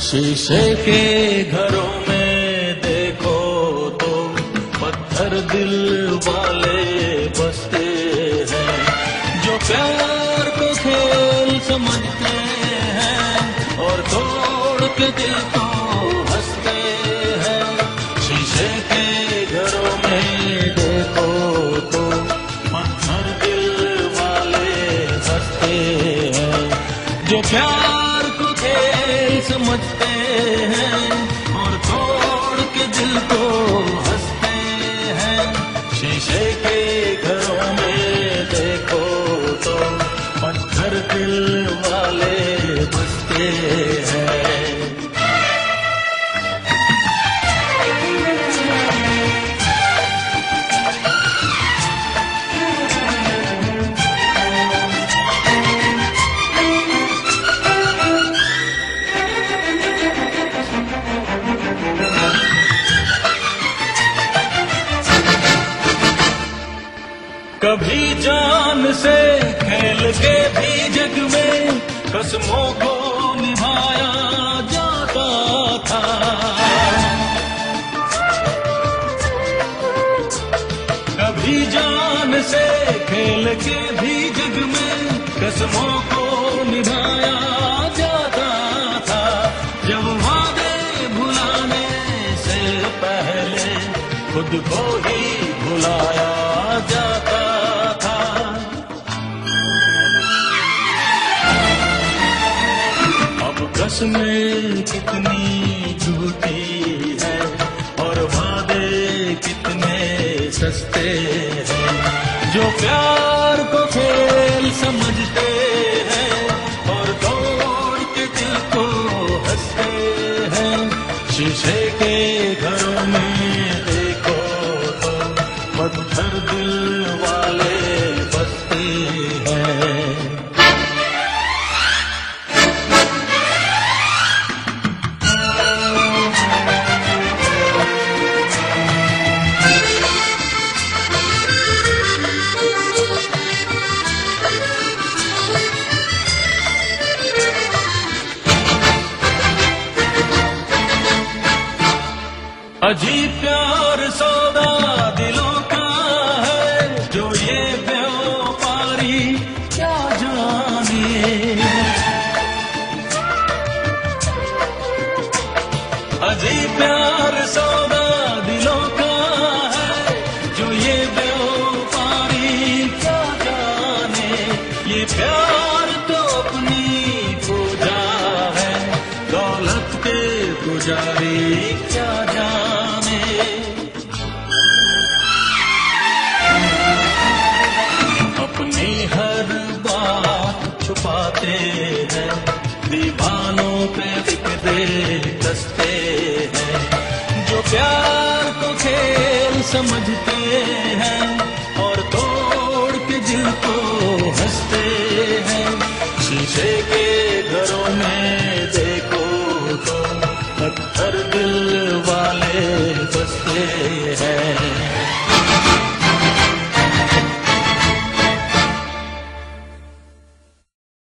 शीशे के घरों में देखो तो पत्थर दिल वाले बसते हैं, जो प्यार को खेल समझते हैं और तोड़ के दिल को हंसते हैं। शीशे के घरों में देखो तो पत्थर दिल वाले बसते हैं, जो प्यार को खेल समझते हैं और तोड़ के दिल को हंसते हैं। शीशे के घरों में देखो तो पत्थर दिल वाले बसते हैं। कभी जान से खेल के भी जग में कसमों को निभाया जाता था। कभी जान से खेल के भी जग में कसमों को निभाया जाता था। जब वादे भुलाने से पहले खुद को ही भुलाया जाता था। अब कसमें कितनी झूठी है और वादे कितने सस्ते हैं, जो प्यार को खेल समझते हैं और तोड़ के दिल को हंसते हैं। शीशे के घरों में देखो तो पत्थर दिल वाले बसते हैं। अजीब प्यार सौदा दिलों का है, जो ये व्यापारी क्या जाने। अजीब प्यार सौदा दिलों का है, जो ये व्यापारी क्या जाने। ये प्यार तो अपनी पूजा है, दौलत के पुजारी क्या जाने। अपनी हर बात छुपाते हैं, दीवानों पे फिक्रे कसते हैं, जो प्यार को खेल समझते हैं और तोड़ के दिल को हंसते हैं। शीशे के घरों में